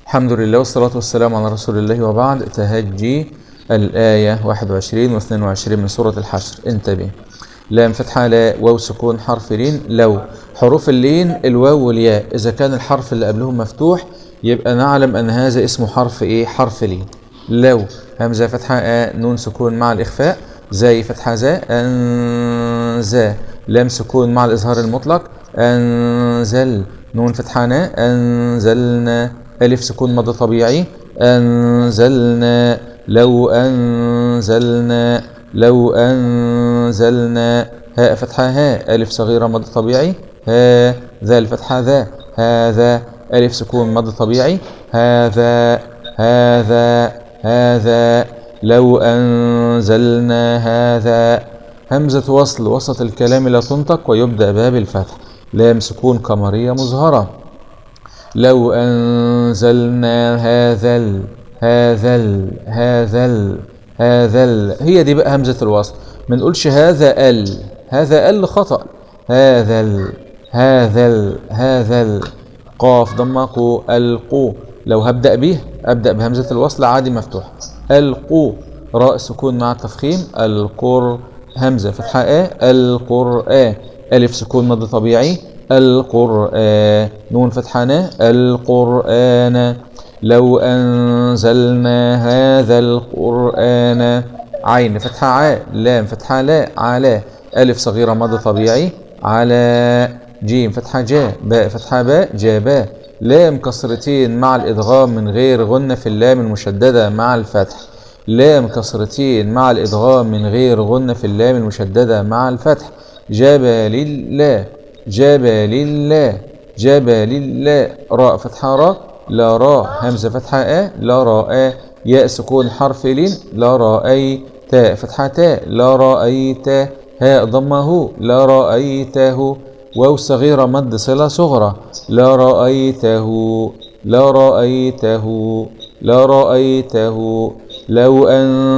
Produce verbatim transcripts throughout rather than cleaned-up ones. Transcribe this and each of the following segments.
الحمد لله والصلاة والسلام على رسول الله، وبعد. تهجي الآية واحد وعشرين واثنين وعشرين من سورة الحشر. انتبه. لام فتحة لا، واو سكون حرف لين لو. حروف اللين الواو والياء، إذا كان الحرف اللي قبلهم مفتوح يبقى نعلم أن هذا اسمه حرف إيه؟ حرف لين. لو همزة فتحة آ، نون سكون مع الإخفاء زي فتحة زا أنزا. لام سكون مع الإظهار المطلق أنزل. نون فتحة نا أنزلنا. ألف سكون مد طبيعي أنزلنا. لو أنزلنا لو أنزلنا. هاء فتحة ها، ألف صغيرة مد طبيعي ها. ذا الفتحة ذا هذا. ألف سكون مد طبيعي هذا هذا هذا. لو أنزلنا هذا. همزة وصل وسط الكلام لا تنطق ويبدأ بها بالفتح. لام سكون قمرية مظهرة. لو أنزلنا هذا ال هذا ال هذا ال هذا ال هي دي بقى همزة الوصل. ما نقولش هذا ال هذا ال خطأ. هذا ال هذا ال هذا ال. قاف ضمة قو القو. لو هبدأ به أبدأ بهمزة الوصل عادي مفتوح القو. راء سكون مع التفخيم القر. همزة فتحة آ القرآن. ألف سكون مد طبيعي القرآن. نون فتحة نا القرآن. لو أنزلنا هذا القرآن. عين فتحة ع. لام فتحة لا على. ألف صغيرة مد طبيعي على. جيم فتحة جا. باء فتحة باء جابا. لام كسرتين مع الإدغام من غير غنة في اللام المشددة مع الفتح. لام كسرتين مع الإدغام من غير غنة في اللام المشددة مع الفتح. جبل الله جبل الله جبل الله. راء فتحة راء لا راء. همزة فتحة آ لا راء. ياء سكون حرف لين لا رأي. تاء فتحة تاء لا رأيت. هاء ضمه لا رأيته. واو صغيرة مد صلة صغرى لا رأيته لا رأيته لا رأيته. لو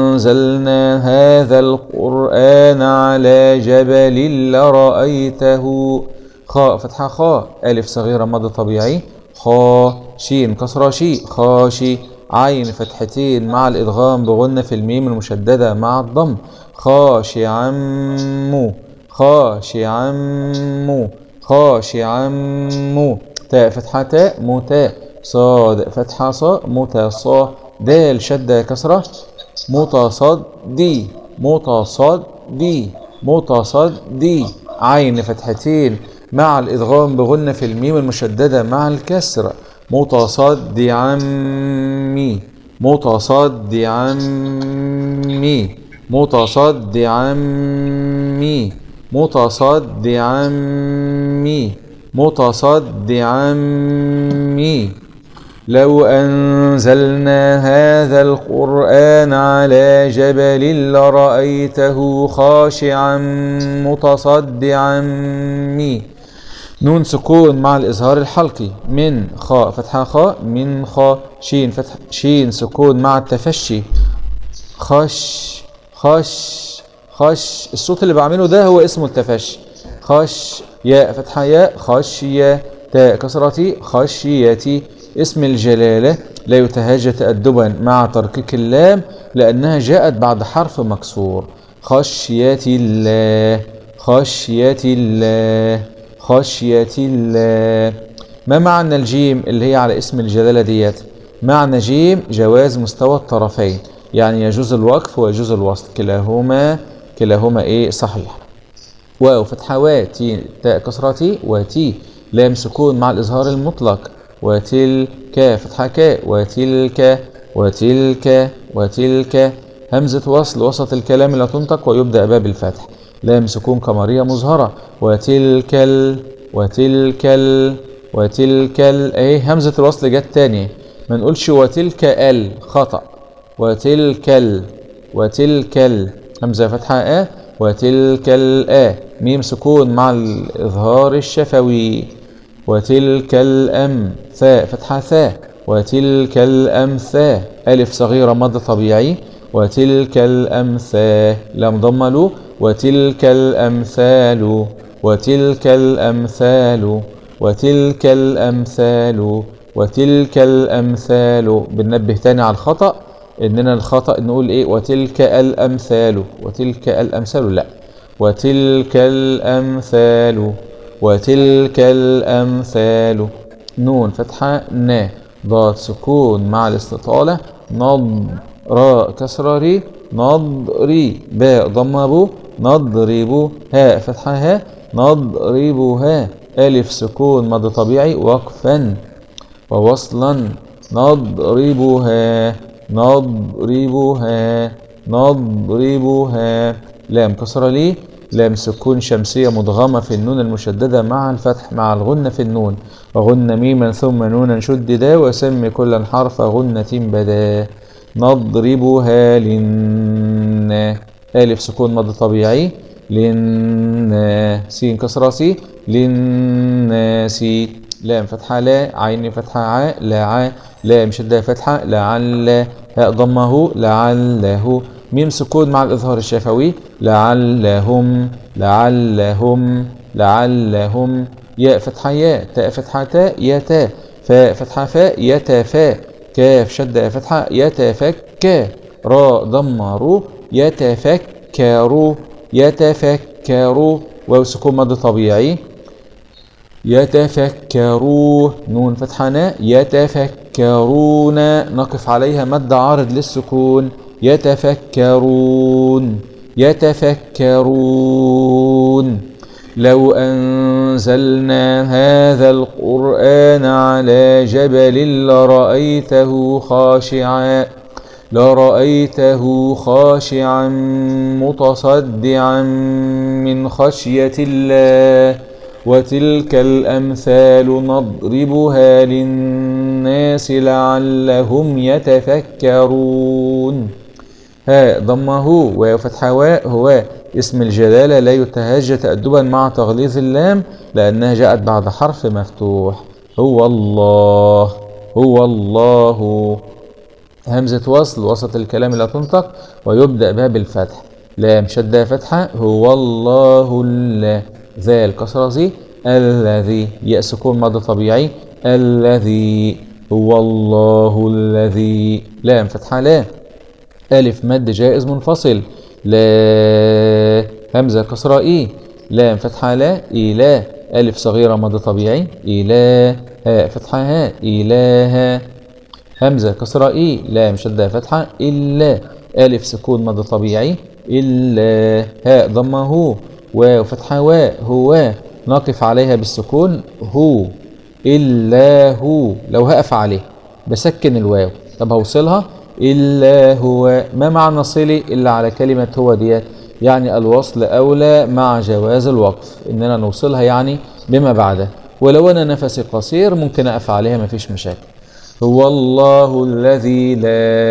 أنزلنا هذا القرآن على جبل لرأيته. خاء فتحة خاء. ألف صغيرة مد طبيعي خا. شين كسرة شي خاشي. عين فتحتين مع الإدغام بغنة في الميم المشددة مع الضم خاشعا مو خاشعا مو خاشعا مو. تاء فتحة تاء متاء. صاد فتحة صا متصا. دال شدة كسرة متصد دي متصد دي متصد دي. عين فتحتين مع الإدغام بغنة في الميم المشددة مع الكسر متصد عمي متصد عمي متصد عمي متصد عمي متصد عمي. لو أنزلنا هذا القرآن على جبل لرأيته خاشعا متصدعا مي. نون سكون مع الإظهار الحلقي من خاء فتحة خاء من خاء. شين فتح شين سكون مع التفشي خش خش خش. الصوت اللي بعمله ده هو اسمه التفشي خش. ياء فتحة ياء خشية. تاء كسرتي خشيتي. اسم الجلالة لا يتهاجى تأدبا مع تركيك اللام لأنها جاءت بعد حرف مكسور. خشية الله خشية الله خشية الله. ما معنى الجيم اللي هي على اسم الجلالة ديت؟ معنى جيم جواز مستوى الطرفين، يعني يجوز الوقف ويجوز الوصل، كلاهما كلاهما ايه صحيح. واو فتحة وا. تي تاء كسرتي وتي. لام سكون مع الإظهار المطلق وتلك فتحة كاء وتلك وتلك وتلك. همزة وصل وسط الكلام لا تنطق ويبدأ بها بالفتح. لام سكون قمرية مظهرة وتلك ال وتلك ال وتلك ال. ايه همزة الوصل جت تاني. ما نقولش وتلك ال خطأ. وتلك ال وتلك ال. همزة فتحة آ وتلك الآ. ميم سكون مع الإظهار الشفوي. وتلك الأم. ثاء فتحة ثاء وتلك الأمثال. ألف صغيرة مد طبيعي وتلك الأمثال. لام ضمة له وتلك الأمثال وتلك الأمثال وتلك الأمثال وتلك الأمثال. بننبه تاني على الخطأ، إننا الخطأ نقول إيه وتلك الأمثال، وتلك الأمثال لا، وتلك الأمثال، وتلك الأمثال. نون فتحة نا، ضاد سكون مع الاستطالة، نض راء كسرة ري، نضري، باء ضمة بو، نضرب، هاء فتحة ها، نضربها، ألف سكون مد طبيعي وقفا ووصلا، نضربها، نضربها، نضربها. لام كسرة لي، لام سكون شمسية مدغمة في النون المشددة مع الفتح مع الغنة في النون، وغن ميما ثم نونا شددا، وسم كلا حرف غنة بدا. نضربها لن، ألف سكون مد طبيعي، لن، سين كسرة سي، للناس، لام فتحة لا، عين فتحة ع، لا ع، لام شدة فتحة لعل، هاء ضمه لعله، ميم سكون مع الإظهار الشفوي، لعلهم، لعلهم، لعلهم، ياء فتحة ياء، تاء فتحة تاء، يتا، فاء فتحة فاء، يتفا، كاف شدة فتحة يتفكى، راء ضمة رو، يتفكروا، يتفكروا، واو سكون مد طبيعي، يتفكروا، نون فتحة نا، يتفكرون، نقف عليها مد عارض للسكون، يتفكرون، يتفكرون. لو أنزلنا هذا القرآن على جبل لرأيته خاشعا، لرأيته خاشعا متصدعا من خشية الله. وتلك الأمثال نضربها للناس لعلهم يتفكرون. ها ضمه وفتحة واء، هو اسم الجلالة لا يتهجى تأدبا مع تغليظ اللام لأنها جاءت بعد حرف مفتوح. هو الله، هو الله. همزة وصل وسط الكلام لا تنطق ويبدأ بها بالفتح، لام شدة فتحة، هو الله الله، ذال كسرة زي، الذي، ياء سكون مد طبيعي، الذي، هو الله الذي، لام فتحة لا، ألف مد جائز منفصل، لا، همزة كسرة إي، لام فتحة لا، إله، ألف صغيرة مد طبيعي، إله، هاء فتحة ها، إله، همزة كسرة إي، لام شدة فتحة، إلا، ألف سكون مد طبيعي، إلا، هاء ضمة هو، واو فتحة واء، هو، نقف عليها بالسكون، هو، إلا هو. لو هقف عليه بسكن الواو، طب هوصلها، إلا هو. ما معنى صلي إلا على كلمة هو ديت؟ يعني الوصل أولى مع جواز الوقف، إننا نوصلها يعني بما بعده، ولو أنا نفسي قصير ممكن أقف عليها مفيش مشاكل. هو الله الذي لا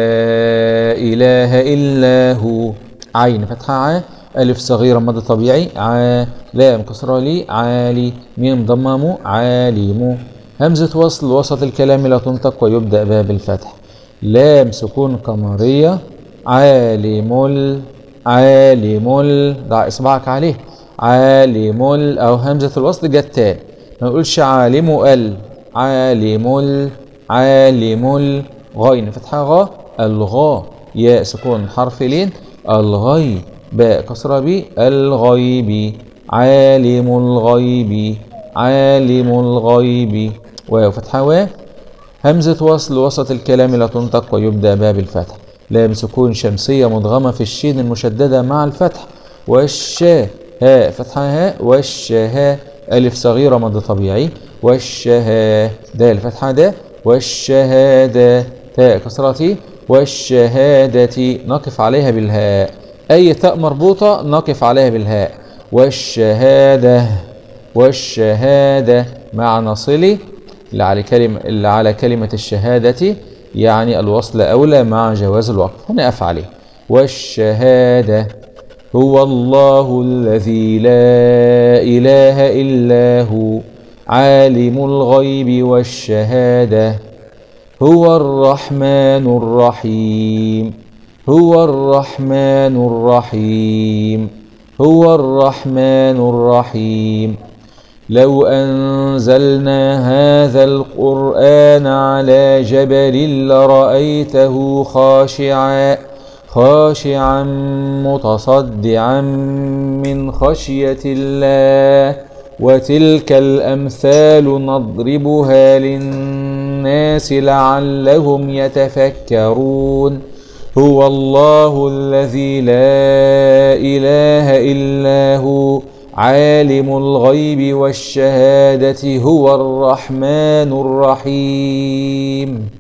إله إلا هو، عين فتحة ع، ألف صغيرة مد طبيعي، ع، لام كسرة لي، عالي، ميم ضمم، عالم، همزة وصل وسط الكلام لا تنطق ويبدأ بها بالفتح، لام سكون قمرية، عالم ال، عالم ال، ضع إصبعك عليه، عالم ال، أو همزة الوصل جت تاني، ما نقولش عالم ال، عالم ال، عالم ال، غين فتحة غا، الغا، ياء سكون حرف لين، الغي، باء كسرة بي، الغيب، عالم الغيب، عالم الغيب، واو فتحة واو، همزة وصل وسط الكلام لا تنطق ويبدأ بها بالفتح، لام سكون شمسية مدغمة في الشين المشددة مع الفتح، والشاء، هاء فتحة هاء، والشها، ألف صغيرة مد طبيعي، والشها، دال فتحة دا، والشهادة، تاء كسرتي، والشهادة، نقف عليها بالهاء، أي تاء مربوطة نقف عليها بالهاء، والشهادة، والشهادة، معنى صلي اللي على كلمة اللي على كلمة الشهادة، يعني الوصل أولى مع جواز الوقف، هنقف عليه، والشهادة. هو الله الذي لا إله إلا هو عالم الغيب والشهادة، هو الرحمن الرحيم، هو الرحمن الرحيم، هو الرحمن الرحيم. لو أنزلنا هذا القرآن على جبل لرأيته خاشعا خاشعا متصدعا من خشية الله وتلك الأمثال نضربها للناس لعلهم يتفكرون هو الله الذي لا إله إلا هو عالم الغيب والشهادة هو الرحمن الرحيم.